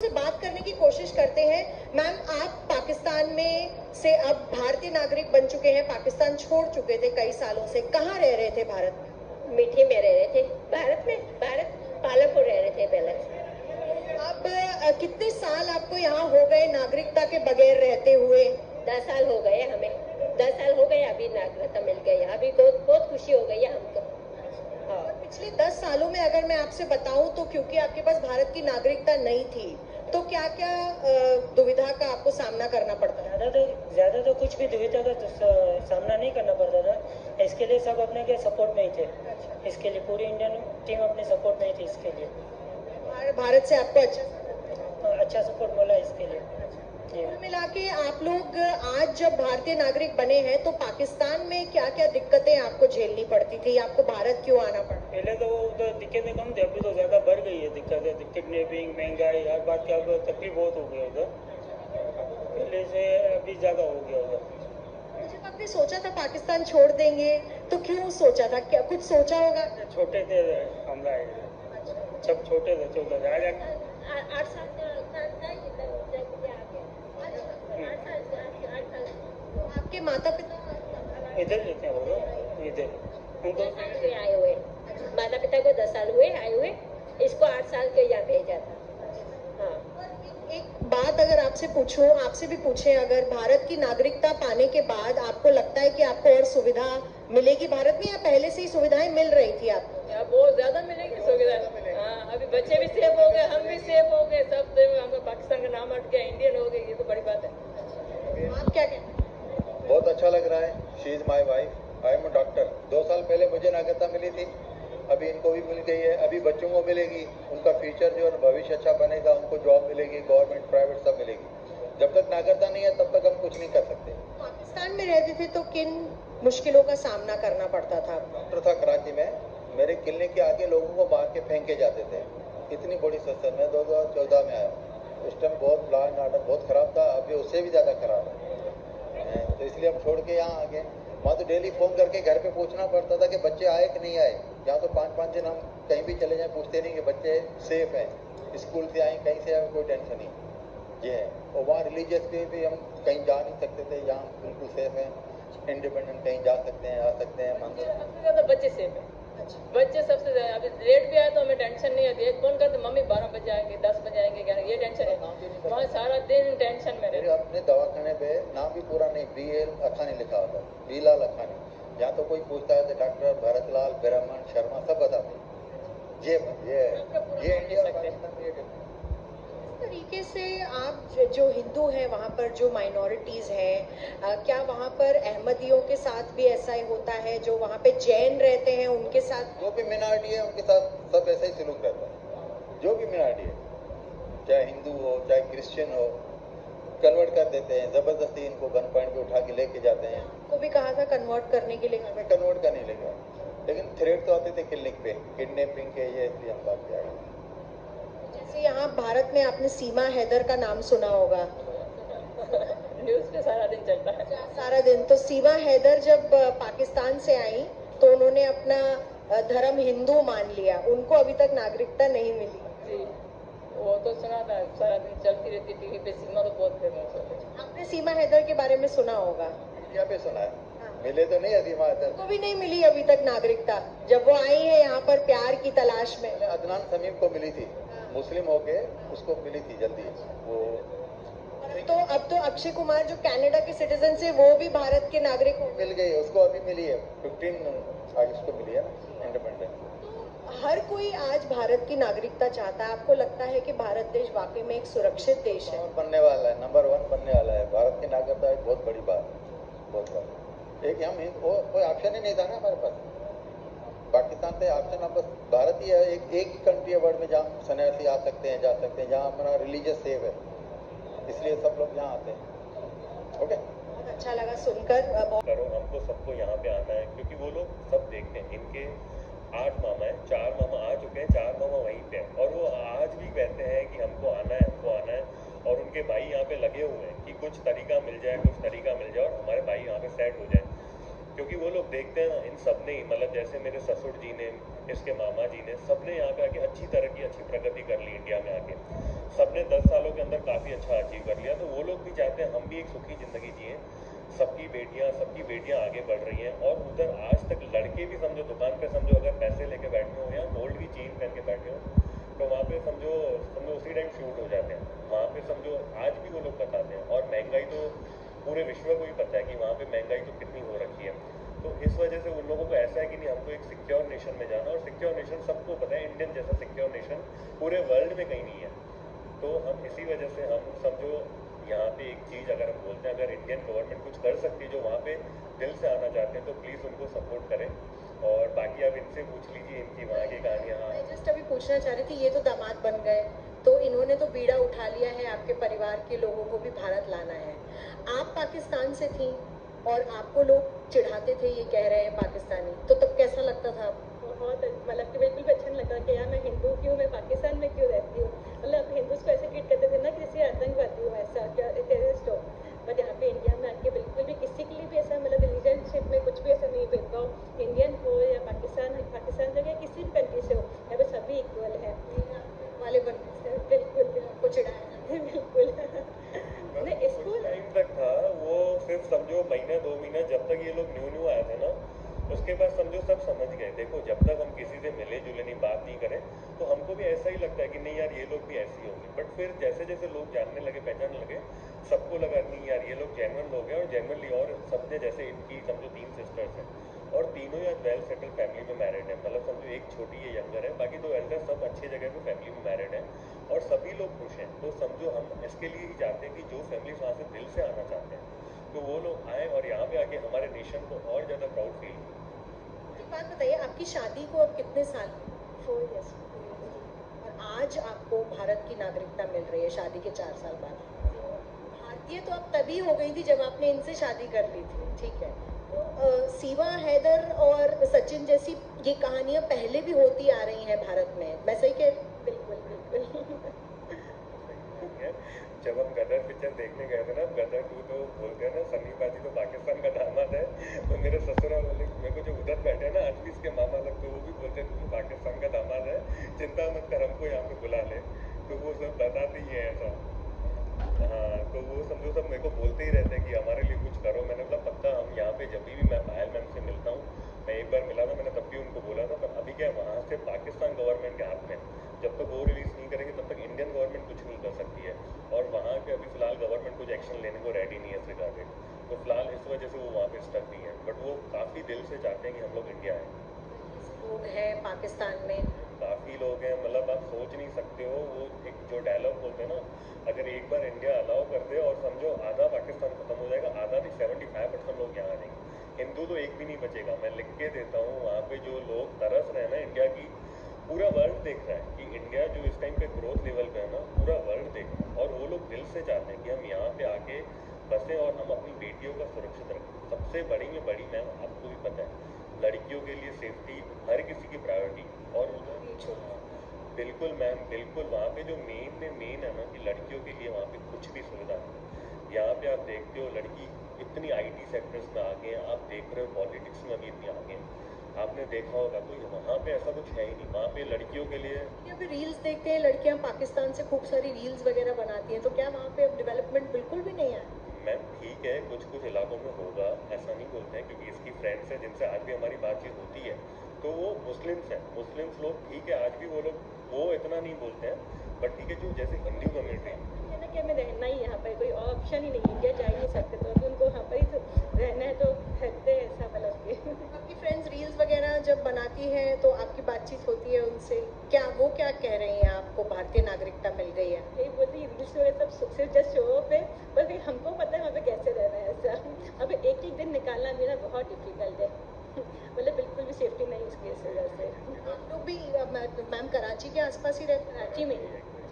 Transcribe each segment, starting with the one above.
उनसे बात करने की कोशिश करते हैं। मैम, आप पाकिस्तान में से अब भारतीय नागरिक बन चुके हैं, पाकिस्तान छोड़ चुके थे कई सालों से, कहाँ रह रहे थे भारत में? मीठी में रह रहे थे, भारत में, भारत पालमपुर रह रहे थे पहले। अब कितने साल आपको यहाँ हो गए नागरिकता के बगैर रहते हुए? 10 साल हो गए हमें, 10 साल हो गए, अभी नागरिकता मिल गई, अभी बहुत खुशी हो गई है हमको। और पिछले 10 सालों में अगर मैं आपसे बताऊं तो क्योंकि आपके पास भारत की नागरिकता नहीं थी, तो क्या क्या दुविधा का आपको सामना करना पड़ता था? ज्यादा तो कुछ भी दुविधा का सामना नहीं करना पड़ता था। इसके लिए सब अपने के सपोर्ट में ही थे। इसके लिए पूरी इंडियन टीम अपने सपोर्ट में ही थी। इसके लिए भारत से आपको अच्छा सपोर्ट मिला इसके लिए। कुल मिला के आप लोग आज जब भारतीय नागरिक बने हैं तो पाकिस्तान में क्या क्या दिक्कतें आपको झेलनी पड़ती थी? आपको भारत क्यों आना पड़ा? पहले तो उधर दिक्कतें कम थी, अभी तो ज्यादा बढ़ गई है दिक्कतें। किडनैपिंग, महंगाई, हर बात की अब तकलीफ बहुत हो गया उधर, पहले से अभी ज्यादा हो गया उधर। जब आपने सोचा था पाकिस्तान छोड़ देंगे तो क्यों सोचा था? क्या कुछ सोचा होगा? छोटे थे हम आए, सब छोटे थे, 14 8 साल आपके माता पिता इधर रहते हैं, वो लोग इधर उनको आए हुए, माता पिता को 10 साल हुए आए हुए, इसको 8 साल के यहाँ भेजा था। हाँ, एक बात अगर आपसे पूछूं, आपसे भी पूछें, अगर भारत की नागरिकता पाने के बाद आपको लगता है कि आपको और सुविधा मिलेगी भारत में, या पहले से ही सुविधाएं मिल रही थी आपको? बहुत ज्यादा मिलेगी सुविधा। हाँ, अभी बच्चे भी सेफ हो गए, हम भी सेफ हो गए, सब हमको पाकिस्तान का नाम हट गया, इंडियन हो गए, ये तो बड़ी बात है। आप क्या कहते हैं? बहुत अच्छा लग रहा है। She is my wife, I am a doctor. 2 साल पहले मुझे नागरिकता मिली थी, अभी इनको भी मिल गई है, अभी बच्चों को मिलेगी। उनका फ्यूचर जो है भविष्य अच्छा बनेगा, उनको जॉब मिलेगी, गवर्नमेंट प्राइवेट सब मिलेगी। जब तक नागरिकता नहीं है तब तक हम कुछ नहीं कर सकते। पाकिस्तान में रहते थे तो किन मुश्किलों का सामना करना पड़ता था? डॉक्टर था कराची में, मेरे क्लिनिक के आगे लोगों को मार के फेंके जाते थे। इतनी बड़ी सस्ता में 2014 में आया, उस टाइम बहुत लॉ एंड ऑर्डर बहुत खराब था, अभी उससे भी ज्यादा खराब है। तो इसलिए हम छोड़ के यहाँ आ गए। वहाँ तो डेली फोन करके घर पे पूछना पड़ता था कि बच्चे आए कि नहीं आए। यहाँ तो 5-5 दिन हम कहीं भी चले जाएं पूछते नहीं कि बच्चे सेफ हैं, स्कूल से आए कहीं से आए, कोई टेंशन नहीं ये है। और वहाँ रिलीजियस पे भी हम कहीं जा नहीं सकते थे, यहाँ बिल्कुल सेफ है, इंडिपेंडेंट कहीं जा सकते हैं, आ सकते हैं मंदिर। सबसे ज्यादा बच्चे सेफ है, बच्चे सबसे ज्यादा। अभी लेट भी आए तो हमें टेंशन नहीं होती है, फोन करते मम्मी 12 बजे आएंगे, 10 बजे आएंगे, क्या ये टेंशन है। वहाँ सारा दिन टेंशन में रहते। अपने दवाखाने पे नाम भी पूरा नहीं, BL अखानी लिखा होता, बीलाल अखानी। यहाँ तो कोई पूछता है तो डॉक्टर भरतलाल ब्रह्मण शर्मा सब बताते हैं। ये इंडिया और पाकिस्तान में ये इस तरीके से आप जो हिंदू हैं वहाँ पर जो माइनॉरिटीज हैं, क्या वहाँ पर अहमदियों के साथ भी ऐसा ही होता है? जो वहाँ पे जैन रहते हैं उनके साथ, जो भी मिनॉरिटी है उनके साथ सब ऐसा ही सलूक रहता है। जो भी मिनॉरिटी है, चाहे हिंदू हो चाहे क्रिश्चियन हो, कन्वर्ट कर देते हैं जबरदस्ती, इनको गन पॉइंट पे उठा के लेके जाते हैं। को भी कहा था कन्वर्ट करने के लिए? हमें कन्वर्ट करने लगा, लेकिन थ्रेट तो आते थे क्लिनिक पे किडनैपिंग के, ये इसलिए हम बात किया। जैसे यहाँ भारत में आपने सीमा हैदर का नाम सुना होगा, न्यूज पे सारा दिन चलता है, सारा दिन। तो सीमा हैदर जब पाकिस्तान से आई तो उन्होंने अपना धर्म हिंदू मान लिया, उनको अभी तक नागरिकता नहीं मिली। जी, वो तो सुना था, सारा दिन चलती रहती टीवी पे। सीमा तो बहुत फेमस है। आपने सीमा हैदर के बारे में सुना होगा? इंडिया पे सुना है, मिले तो नहीं अभी वहाँ को भी नहीं मिली अभी तक नागरिकता। जब वो आई है यहाँ पर प्यार की तलाश में, अदनान समीम को मिली थी, मुस्लिम होके उसको मिली थी जल्दी वो। तो अब तो अक्षय कुमार जो कनाडा के सिटीजन से, वो भी भारत के नागरिक हो मिल गई, उसको अभी मिली है 15 अगस्त को मिली है इंडिपेंडेंट। हर कोई आज भारत की नागरिकता चाहता है। आपको लगता है कि भारत देश वाकई में एक सुरक्षित देश है? बनने वाला है, नंबर 1 बनने वाला है। भारत की नागरिकता एक बहुत बड़ी बात, बहुत बड़ी। एक हम कोई ऑप्शन ही नहीं था ना हमारे पास, पाकिस्तान पे ऑप्शन अब भारत ही है। एक ही कंट्री है वर्ल्ड में जहाँ सन्यासी आ सकते हैं, जा सकते हैं, जहाँ हमारा रिलीजियस सेव है, इसलिए सब लोग यहाँ आते हैं। ओके, बहुत अच्छा लगा सुनकर। करो हमको सबको यहाँ पे आना है, क्योंकि वो लोग सब देखते हैं। इनके 8 मामा है, 4 मामा आ चुके हैं, 4 मामा वहीं पे हैं, और वो आज भी कहते हैं कि हमको आना है, हमको आना है। और उनके भाई यहाँ पे लगे हुए हैं कि कुछ तरीका मिल जाए, कुछ तरीका मिल जाए और हमारे भाई यहाँ पे सेट हो जाए। क्योंकि वो लोग देखते हैं ना, इन सब ने, मतलब जैसे मेरे ससुर जी ने, इसके मामा जी ने, सब ने यहाँ पे आके अच्छी तरह की अच्छी प्रगति कर ली इंडिया में आके। सबने 10 सालों के अंदर काफ़ी अच्छा अचीव कर लिया, तो वो लोग भी चाहते हैं हम भी एक सुखी ज़िंदगी जिए। सबकी बेटियां आगे बढ़ रही हैं, और उधर आज तक लड़के भी समझो दुकान पे समझो अगर पैसे लेके बैठे हो या गोल्ड की चेन पहन के बैठे हो, तो वहाँ पे समझो उसी टाइम शूट हो जाते हैं। वहाँ पे समझो आज भी वो लोग बताते हैं, और महंगाई तो पूरे विश्व को ही पता है कि वहाँ पे महंगाई तो कितनी हो रखी है। तो इस वजह से उन लोगों को ऐसा है कि नहीं, हमको एक सिक्योर नेशन में जाना, और सिक्योर नेशन सबको पता है इंडियन जैसा सिक्योर नेशन पूरे वर्ल्ड में कहीं नहीं है। तो हम इसी वजह से हम समझो यहाँ पे एक चीज़ अगर हम बोलते हैं, अगर इंडियन गवर्नमेंट कुछ कर सकती है जो वहाँ पे दिल से आना चाहते हैं, तो प्लीज़ उनको सपोर्ट करें। और बाकी आप इनसे पूछ लीजिए इनकी वहाँ की कहानियाँ। मैं जस्ट अभी पूछना चाह रही थी, ये तो दामाद बन गए, तो इन्होंने तो बीड़ा उठा लिया है, आपके परिवार के लोगों को भी भारत लाना है। आप पाकिस्तान से थी और आपको लोग चिढ़ाते थे, ये कह रहे हैं पाकिस्तानी, तो तब कैसा लगता था आपको? बहुत मतलब कि बिल्कुल भी अच्छा नहीं लगा कि यार मैं हिंदू क्यों, मैं पाकिस्तान में क्यों रहती हूँ। मतलब हिंदूज को ऐसे ट्रीट करते थे ना कि जैसे आतंकवादी हो, ऐसा क्या टेररिस्ट हो। बट यहाँ पे इंडिया में आके बिल्कुल भी किसी के लिए भी ऐसा मतलब रिलीजनशिप में कुछ भी ऐसा नहीं भेदभाव, इंडियन हो या पाकिस्तान से या किसी भी कंट्री से हो, यहाँ पे सभी इक्वल है वाले बन बिल्कुल आपको चिढ़ाया बिल्कुल स्कूल टाइम तक था वो, सिर्फ समझो महीना 2 महीना जब तक ये लोग न्यू आए थे ना, उसके बाद समझो सब समझ गए। देखो जब तक हम किसी से मिले जुले नहीं, बात नहीं करें, तो हमको भी ऐसा ही लगता है कि नहीं यार ये लोग भी ऐसे ही होंगे। बट फिर जैसे जैसे लोग जानने लगे, पहचानने लगे, सबको लगा नहीं यार ये लोग जेन्युइन लोग हैं, और जेन्युइनली, और सबने जैसे इनकी समझो 3 सिस्टर्स हैं, और तीनों यार वेल सेटल फैमिली में मैरिड है। मतलब समझो एक छोटी ये यंगर है, बाकी 2 एल्डर सब अच्छी जगह पे फैमिली में मैरिड है, और सभी लोग खुश हैं। तो समझो हम इसके लिए ही चाहते हैं कि जो फैमिली वहाँ से दिल से आना चाहते हैं, तो वो लोग आए और यहाँ पे आके हमारे नेशन को और ज़्यादा प्राउड फील। एक बात बताइए, आपकी शादी को अब कितने साल? 4 years। और आज आपको भारत की नागरिकता मिल रही है शादी के 4 साल बाद। भारतीय तो अब तभी हो गई थी जब आपने इनसे शादी कर ली थी, ठीक है। तो सीवा, हैदर और सचिन जैसी ये कहानियां पहले भी होती आ रही हैं भारत में, मैं सही कह? बिल्कुल जब हम गदर पिक्चर देखने गए थे ना, गदर 2, तो बोलते हैं ना सन्नी पाजी तो पाकिस्तान का दामाद है, तो मेरे ससुराल वाले मेरे को जो उधर बैठे हैं ना आज भी इसके मामा लोग, तो वो भी बोलते हैं तू पाकिस्तान का दामाद है, चिंता मत कर, हमको यहाँ पे बुला ले। तो वो सब बताते ही है ऐसा। हाँ, तो वो समझो सब मेरे को बोलते ही रहते हैं कि हमारे लिए कुछ करो। मैंने बोला पक्का, हम यहाँ पे जब भी मैं पायल मैम से मिलता हूँ, मैं एक बार मिला था, मैंने तब भी उनको बोला था, पर अभी क्या है वहाँ से पाकिस्तान गवर्नमेंट के हाथ में, जब तक वो रिलीज नहीं करेंगे तब तक इंडियन गवर्नमेंट कुछ नहीं कर सकती है। और वहाँ के अभी फिलहाल गवर्नमेंट कुछ एक्शन लेने को रेडी नहीं है इस रिगार्डेड, तो फिलहाल इस वजह से वो वहाँ पे स्टक नहीं है। बट वो काफ़ी दिल से चाहते हैं कि हम लोग इंडिया आए। लोग हैं पाकिस्तान में, काफ़ी लोग हैं, मतलब आप सोच नहीं सकते हो। वो एक जो डायलॉग बोलते हैं ना, अगर एक बार इंडिया अलाउ कर दे और समझो आधा पाकिस्तान खत्म हो जाएगा, आधा नहीं 75% लोग यहाँ आ जाएंगे, हिंदू तो एक भी नहीं बचेगा। मैं लिख के देता हूँ, वहाँ पे जो लोग तरस रहे हैं ना इंडिया की, पूरा वर्ल्ड देख रहा है कि इंडिया जो इस टाइम पे ग्रोथ लेवल पे है ना, पूरा वर्ल्ड देख रहा है, और वो लोग दिल से चाहते हैं कि हम यहाँ पे आके बसें और हम अपनी बेटियों का सुरक्षित रखें। सबसे बड़ी में बड़ी मैम आपको भी पता है, लड़कियों के लिए सेफ्टी हर किसी की प्रायोरिटी। और उधर बिल्कुल मैम, बिल्कुल वहाँ पे जो मेन है ना कि लड़कियों के लिए वहाँ पे कुछ भी सुविधा नहीं। यहाँ पे आप देखते हो लड़की इतनी IT सेक्टर्स में आगे हैं, आप देख रहे हो पॉलिटिक्स में भी इतनी आगे हैं, आपने देखा होगा, तो वहाँ पे ऐसा कुछ है ही नहीं। वहाँ पे लड़कियों के लिए यहाँ पे रील्स देखते हैं, लड़कियां पाकिस्तान से खूब सारी रील्स वगैरह बनाती हैं, तो क्या वहाँ पे अब डेवलपमेंट बिल्कुल भी नहीं है? मैम ठीक है, कुछ इलाकों में होगा, ऐसा नहीं बोलते हैं, क्योंकि इसकी फ्रेंड्स हैं जिनसे आज भी हमारी बातचीत होती है, तो वो मुस्लिम्स हैं। मुस्लिम्स लोग ठीक है, आज भी वो लोग वो इतना नहीं बोलते हैं, बट ठीक है जो जैसे हिंदू कम्युनिटी है ना कि हमें रहना ही यहाँ पर, कोई ऑप्शन ही नहीं, इंडिया जा ही नहीं सकते, तो अभी उनको यहाँ पर ही तो रहना है, तो रहते हैं ऐसा मतलब कि। आपकी फ्रेंड्स रील्स वगैरह जब बनाती हैं तो आपकी बातचीत होती है उनसे, वो क्या कह रही हैं आपको भारतीय नागरिकता मिल गई है? यही बोलती है रील्स वगैरह सब सिर्फ जस्ट शो ऑफ है, पर फिर हमको पता है वहाँ पे कैसे रहना है ऐसा। अब एक दिन निकालना मेरा बहुत डिफिकल्ट है, मतलब बिल्कुल भी सेफ्टी नहीं इसकी वजह से। आप लोग भी मैम कराची के आसपास ही रहते हैं? कराची में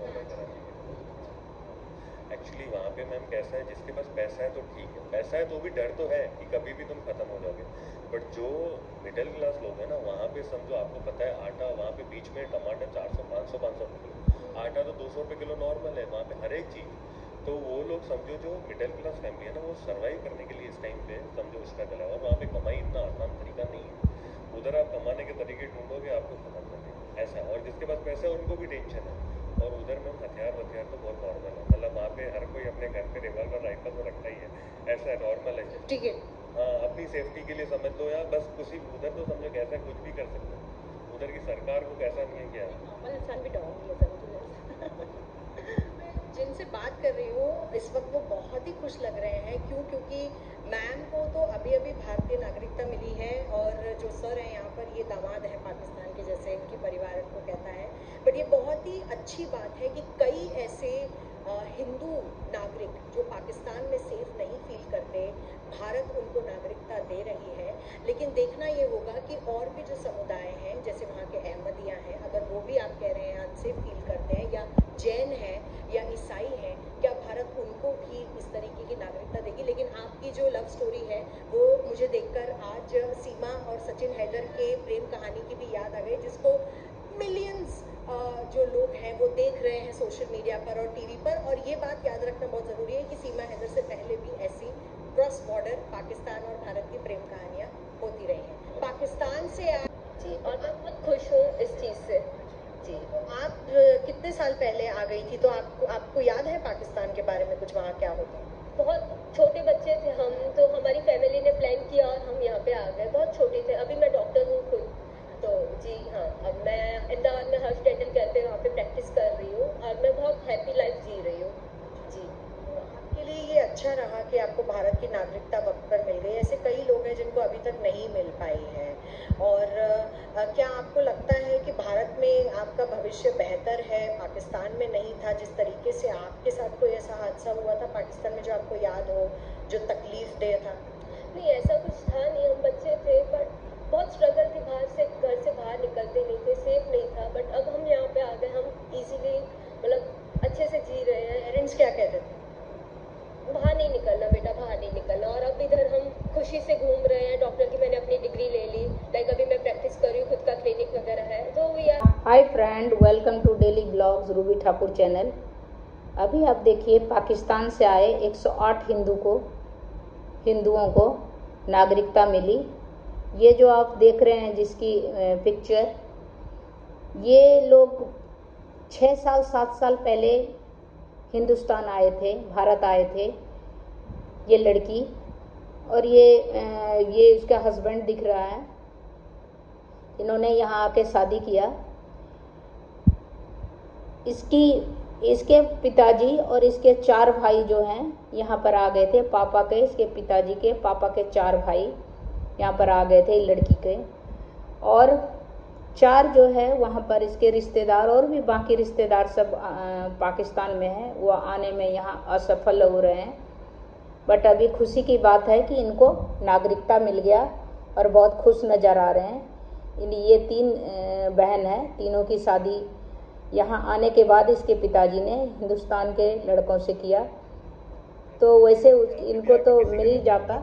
एक्चुअली वहाँ पे मैम कैसा है, जिसके पास पैसा है तो ठीक है, पैसा है तो भी डर तो है कि कभी भी तुम खत्म हो जाओगे। बट जो मिडिल क्लास लोग हैं ना, वहाँ पे समझो आपको पता है आटा वहाँ पे बीच में टमाटर 400 500 किलो, आटा तो 200 रुपये किलो नॉर्मल है वहाँ पे हर एक चीज़। तो वो लोग समझो जो मिडिल क्लास फैमिली है ना, वो सर्वाइव करने के लिए इस टाइम पे समझो स्ट्रगल है, और वहाँ पे कमाई इतना आसान तरीका नहीं है। उधर आप कमाने के तरीके ढूंढोगे आपको खत्म कर देंगे ऐसा है, और जिसके पास पैसा है उनको भी टेंशन है। और उधर में हथियार तो बहुत नॉर्मल है, मतलब वहाँ पे हर कोई अपने घर पे रिवॉल्वर राइफल तो रखता ही है, ऐसा नॉर्मल है। ठीक है, हाँ, अपनी सेफ्टी के लिए समझ लो, या बस कुछ उधर तो समझो कैसा कुछ भी कर सकते हो, उधर की सरकार को कैसा नहीं है क्या। नॉर्मल इंसान भी डॉग है समझ। जिनसे बात कर रही हूँ इस वक्त वो बहुत ही खुश लग रहे हैं। क्यों? क्योंकि मैम को तो अभी अभी भारतीय नागरिकता मिली है और जो सर हैं यहाँ पर ये दामाद है पाकिस्तान के, जैसे इनकी परिवार को कहता है। बट ये बहुत ही अच्छी बात है कि कई ऐसे हिंदू नागरिक जो पाकिस्तान में सेफ नहीं फील करते, भारत उनको नागरिकता दे रही है। लेकिन देखना ये होगा कि और भी जो समुदाय हैं, जैसे वहाँ के अहमदिया हैं, अगर वो भी आप कह रहे हैं अनसेफ फील करते हैं, या जैन हैं या ईसाई हैं, क्या भारत उनको भी इस तरीके की नागरिकता देगी? लेकिन आपकी जो लव स्टोरी है वो मुझे देखकर आज सीमा और सचिन हैदर के प्रेम कहानी की भी याद आ गई, जिसको मिलियंस जो लोग हैं वो देख रहे हैं सोशल मीडिया पर और टीवी पर। और ये बात याद रखना बहुत ज़रूरी है कि सीमा हैदर से पहले भी ऐसी क्रॉस बॉर्डर पाकिस्तान और भारत की प्रेम कहानियाँ होती रही हैं। पाकिस्तान से जी, और मैं बहुत खुश हूँ इस चीज़ से। जी, तो आप कितने साल पहले आ गई थी? तो आपको याद है पाकिस्तान के बारे में कुछ, वहाँ क्या होता? बहुत छोटे बच्चे थे हम, तो हमारी फैमिली ने प्लान किया और हम यहाँ पे आ गए। बहुत छोटे थे, अभी मैं डॉक्टर हूँ खुद। तो जी हाँ, अब मैं अहमदाबाद में हर्ष डेंटल केयर पे वहाँ पे प्रैक्टिस कर रही हूँ और मैं बहुत हैप्पी लाइफ जी रही हूँ। जी, आपके लिए ये अच्छा रहा कि आपको भारत की नागरिकता वक्त पर मिल गई। ऐसे कई लोग हैं जिनको अभी तक नहीं मिल पाई है। और क्या आपको लगता है कि भारत में आपका भविष्य बेहतर है, पाकिस्तान में नहीं था? जिस तरीके से आपके साथ कोई ऐसा हादसा हुआ था पाकिस्तान में जो आपको याद हो, जो तकलीफ दे था? नहीं ऐसा कुछ था नहीं, हम बच्चे थे, बट बहुत स्ट्रगल थी, घर से बाहर निकलते नहीं थे, सेफ नहीं था। बट अब हम यहाँ पे आ गए, हम इजीली मतलब अच्छे से जी रहे हैं। पेरेंट्स क्या कहते थे? बाहर नहीं निकलना बेटा, बाहर नहीं निकलना। और अब इधर हम खुशी से घूम रहे हैं। डॉक्टर की मैंने अपनी डिग्री ले ली, लाइक अभी मैं प्रैक्टिस कर रही हूँ, खुद का क्लिनिक वगैरह है। तो we are hi friend, welcome to daily blogs Ruby Thakur channel. अभी आप देखिए, पाकिस्तान से आए 108 हिंदुओं को नागरिकता मिली। ये जो आप देख रहे हैं जिसकी पिक्चर, ये लोग 6 साल 7 साल पहले हिंदुस्तान आए थे, भारत आए थे। ये लड़की और ये इसका हस्बैंड दिख रहा है। इन्होंने यहाँ आके शादी किया। इसके पिताजी और इसके 4 भाई जो हैं यहाँ पर आ गए थे। पापा के, इसके पिताजी के पापा के 4 भाई यहाँ पर आ गए थे लड़की के। और 4 जो है वहाँ पर इसके रिश्तेदार और भी बाकी रिश्तेदार सब पाकिस्तान में हैं, वो आने में यहाँ असफल हो रहे हैं। बट अभी खुशी की बात है कि इनको नागरिकता मिल गया और बहुत खुश नज़र आ रहे हैं। ये 3 बहन हैं, तीनों की शादी यहाँ आने के बाद इसके पिताजी ने हिंदुस्तान के लड़कों से किया। तो वैसे इनको तो मिल जाता,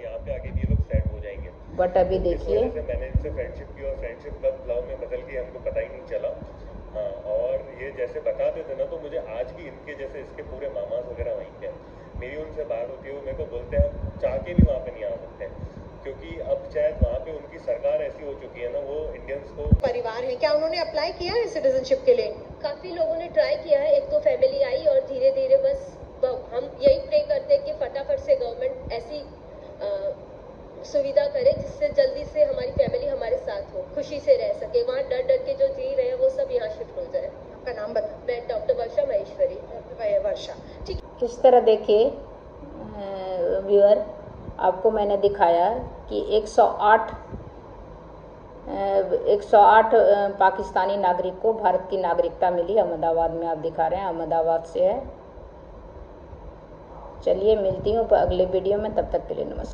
बट अभी देखिए मैंने इनसे फ्रेंडशिप की और फ्रेंडशिप कब लव में बदल गई हमको पता ही नहीं चला। हाँ, और ये जैसे बताते थे ना, तो मुझे आज भी इनके जैसे इसके पूरे मामाज वगैरह वहीं के, मेरी उनसे बात होती है, वो मेरे को बोलते हैं हम चाह के भी वहाँ पे नहीं आ सकते, क्योंकि अब शायद वहाँ पे उनकी सरकार ऐसी हो चुकी है ना, वो इंडियंस को परिवार है, क्या उन्होंने अप्लाई किया है सिटीजनशिप के लिए? काफ़ी लोगों ने ट्राई किया है, 1-2 फैमिली आई और धीरे धीरे बस हम यही प्रे करते हैं कि फटाफट से गवर्नमेंट ऐसी सुविधा करे जिससे जल्दी से हमारी फैमिली हमारे साथ हो, खुशी से रह सके। वहाँ डर डर के जो जी रहे हैं वो सब यहाँ शिफ्ट हो जाए। आपका नाम बता? मैं डॉक्टर वर्षा महेश्वरी। वर्षा, ठीक। इस तरह देखिए व्यूअर, आपको मैंने दिखाया कि 108 पाकिस्तानी नागरिक को भारत की नागरिकता मिली। अहमदाबाद में आप दिखा रहे हैं, अहमदाबाद से है। चलिए मिलती हूँ अगले वीडियो में, तब तक के लिए नमस्कार।